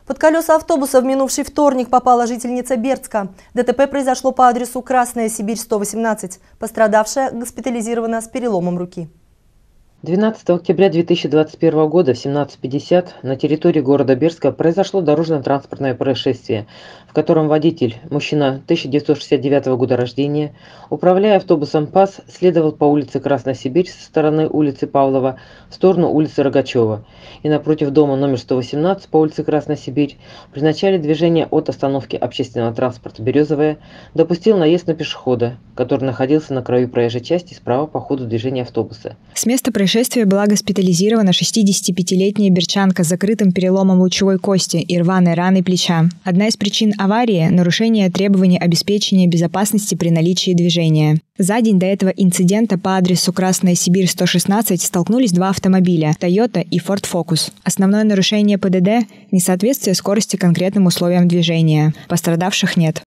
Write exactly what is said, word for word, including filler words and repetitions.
Под колеса автобуса в минувший вторник попала жительница Бердска. ДТП произошло по адресу Красная Сибирь, сто восемнадцать. Пострадавшая госпитализирована с переломом руки. двенадцатого октября две тысячи двадцать первого года в семнадцать пятьдесят на территории города Бердска произошло дорожно-транспортное происшествие, в котором водитель, мужчина тысяча девятьсот шестьдесят девятого года рождения, управляя автобусом ПАЗ, следовал по улице Красная Сибирь со стороны улицы Павлова в сторону улицы Рогачева и напротив дома номер сто восемнадцать по улице Красная Сибирь при начале движения от остановки общественного транспорта «Березовая» допустил наезд на пешехода, который находился на краю проезжей части справа по ходу движения автобуса. С места происшествия была госпитализирована шестидесятипятилетняя бердчанка с закрытым переломом лучевой кости и рваной раной плеча. Одна из причин аварии – нарушение требований обеспечения безопасности при наличии движения. За день до этого инцидента по адресу Красная Сибирь, сто шестнадцать столкнулись два автомобиля – Toyota и Ford Focus. Основное нарушение ПДД – несоответствие скорости конкретным условиям движения. Пострадавших нет.